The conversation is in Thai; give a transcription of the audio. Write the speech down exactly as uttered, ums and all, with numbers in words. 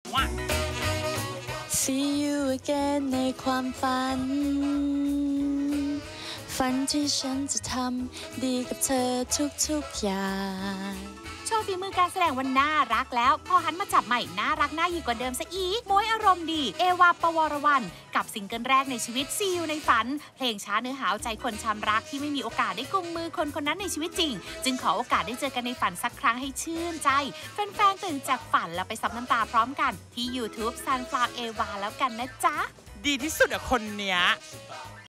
See you again ในความฝันฝันที่ฉันจะทำดีกับเธอทุกๆอย่างโชว์ฝีมือการแสดงวันน่ารักแล้วพอหันมาจับใหม่น่ารักน่ายิ่งกว่าเดิมซะอีกม้วยอารมณ์ดีเอวาปวรวรรณกับซิงเกิลแรกในชีวิต See You ในฝันเพลงช้าเนื้อหาใจคนช้ำรักที่ไม่มีโอกาสได้กุมมือคนคนนั้นในชีวิตจริงจึงขอโอกาสได้เจอกันในฝันสักครั้งให้ชื่นใจแฟนๆตื่นจากฝันแล้วไปซับน้ำตาพร้อมกันที่ YouTube Sunflower เอวาแล้วกันนะจ๊ะดีที่สุดอะคนเนี้ย